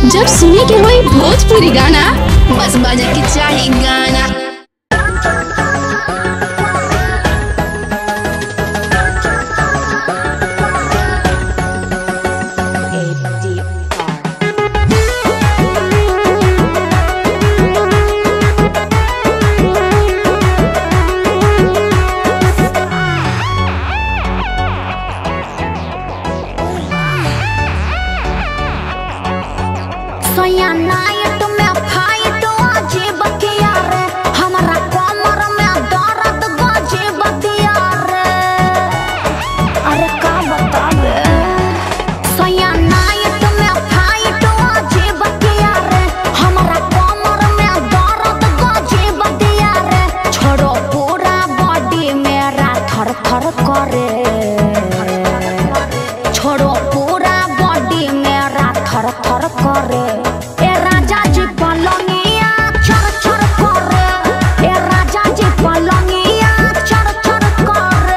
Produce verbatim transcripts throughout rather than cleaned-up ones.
जब सुने के होई भोजपुरी गाना बस बजे के चाही गाना। छोड़ो पूरा बॉडी मेरा थर थर करे। ए राजा जी पलंगिया चर चर करे। ए राजा जी पलंगिया चर चर करे।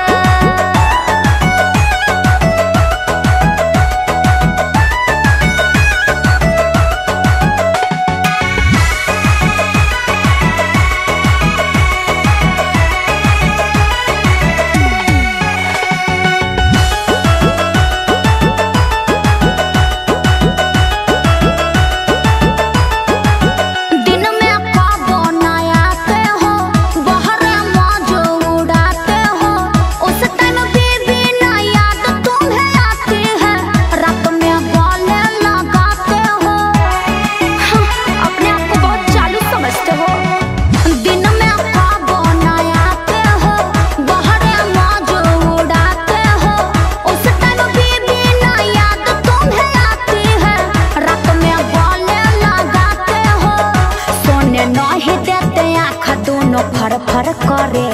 फर फर करे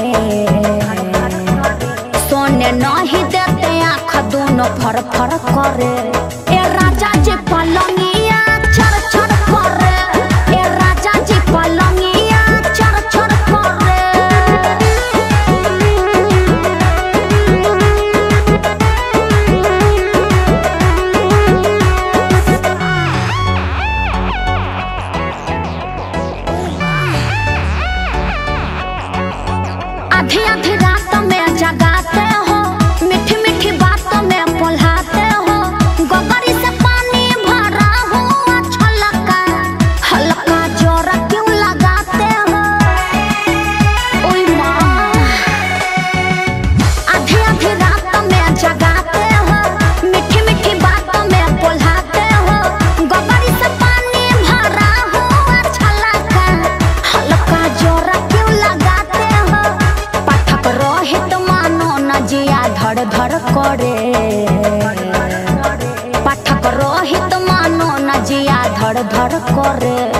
सोने नहीं देते आँख दोनों फर फर करे। ए राजा जी पलंगिया चर चर करे। ए राजा जी पलंगिया चर चर करे। आधी आधी रात में जगाते हो, मीठी मीठी बातों में बुलाते हो। गोबरी से पानी भरा हुआ छलका हल्का जोर क्यों लगाते हो? ओए माँ, आधी आधी रात में जगाते हो, मीठी मीठी बातों में बुलाते हो। गोबरी से पानी भरा हुआ छलका हल्का जोर क्यों लगाते हो? रोहित मानो न जिया धड़ धड़ करे। पाठक रोहित मानो न जिया धड़ धड़ करे।